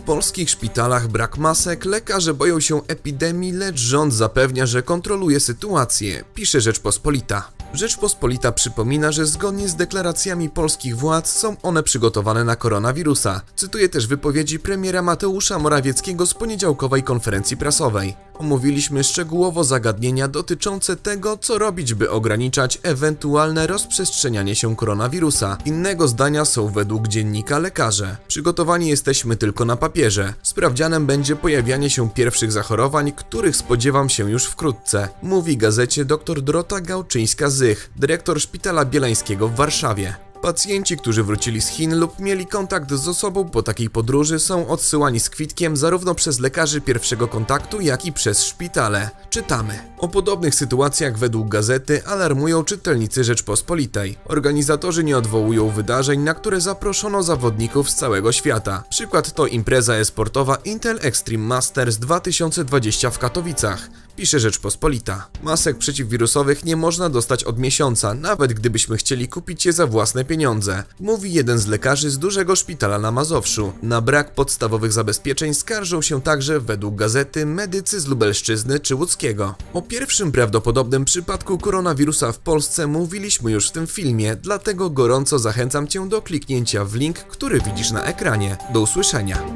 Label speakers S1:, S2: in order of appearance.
S1: polskich szpitalach brak masek, lekarze boją się epidemii, lecz rząd zapewnia, że kontroluje sytuację, pisze Rzeczpospolita. Rzeczpospolita przypomina, że zgodnie z deklaracjami polskich władz są one przygotowane na koronawirusa. Cytuję też wypowiedzi premiera Mateusza Morawieckiego z poniedziałkowej konferencji prasowej. Omówiliśmy szczegółowo zagadnienia dotyczące tego, co robić, by ograniczać ewentualne rozprzestrzenianie się koronawirusa. Innego zdania są według dziennika lekarze. Przygotowani jesteśmy tylko na papierze. Sprawdzianem będzie pojawianie się pierwszych zachorowań, których spodziewam się już wkrótce, mówi gazecie dr Dorota Gałczyńska-Zych, dyrektor Szpitala Bielańskiego w Warszawie. Pacjenci, którzy wrócili z Chin lub mieli kontakt z osobą po takiej podróży, są odsyłani z kwitkiem zarówno przez lekarzy pierwszego kontaktu, jak i przez szpitale. Czytamy. O podobnych sytuacjach według gazety alarmują czytelnicy Rzeczpospolitej. Organizatorzy nie odwołują wydarzeń, na które zaproszono zawodników z całego świata. Przykład to impreza e-sportowa Intel Extreme Masters 2020 w Katowicach, pisze Rzeczpospolita. Masek przeciwwirusowych nie można dostać od miesiąca, nawet gdybyśmy chcieli kupić je za własne pieniądze, mówi jeden z lekarzy z dużego szpitala na Mazowszu. Na brak podstawowych zabezpieczeń skarżą się także, według gazety, medycy z Lubelszczyzny czy Łódzkiego. O pierwszym prawdopodobnym przypadku koronawirusa w Polsce mówiliśmy już w tym filmie, dlatego gorąco zachęcam Cię do kliknięcia w link, który widzisz na ekranie. Do usłyszenia.